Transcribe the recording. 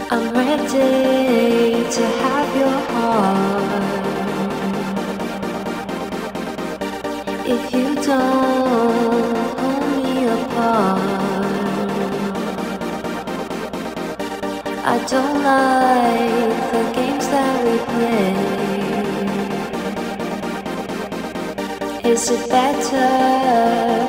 I'm ready to have your heart. If you don't pull me apart, I don't like the games that we play. Is it better